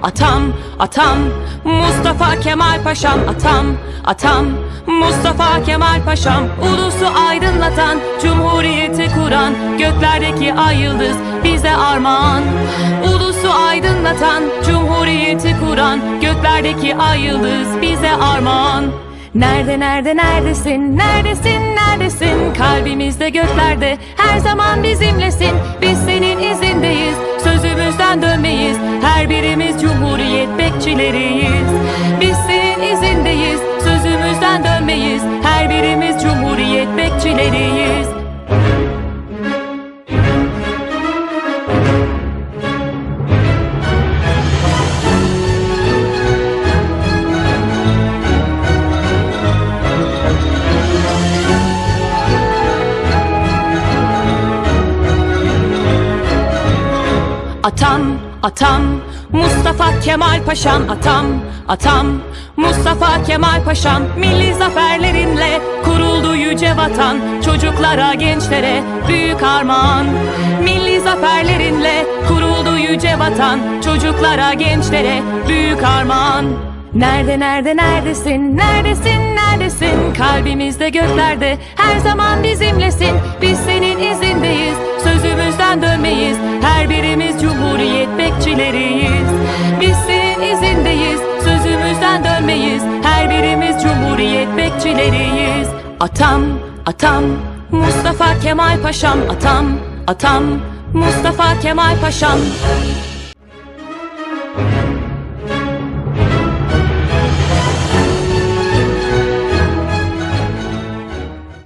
Atam, atam, Mustafa Kemal Paşam. Atam, atam, Mustafa Kemal Paşam. Ulusu aydınlatan, cumhuriyeti kuran, göklerdeki ay yıldız bize armağan. Ulusu aydınlatan, cumhuriyeti kuran, göklerdeki ay yıldız bize armağan. Nerede, nerede, neredesin, neredesin, neredesin? Kalbimizde, göklerde, her zaman bizimlesin. Biz senin izindeyiz, sözümüzden dönmeyiz. Her birimiz cumhuriyet bekçileriyiz. Biz senin izindeyiz, sözümüzden dönmeyiz. Her birimiz cumhuriyet bekçileriyiz. Atam, atam, Mustafa Kemal Paşam. Atam, atam, Mustafa Kemal Paşam. Milli zaferlerinle kuruldu yüce vatan, çocuklara, gençlere büyük armağan. Milli zaferlerinle kuruldu yüce vatan, çocuklara, gençlere büyük armağan. Nerede, nerede, neredesin, neredesin, neredesin? Kalbimizde, göklerde, her zaman bizimlesin. Biz senin izindeyiz, sözümüzden dönmeyiz. Her birimiz cumhuriyet bekçileriyiz. Biz senin izindeyiz, sözümüzden dönmeyiz. Her birimiz cumhuriyet bekçileriyiz. Atam, atam, Mustafa Kemal Paşam. Atam, atam, Mustafa Kemal Paşam.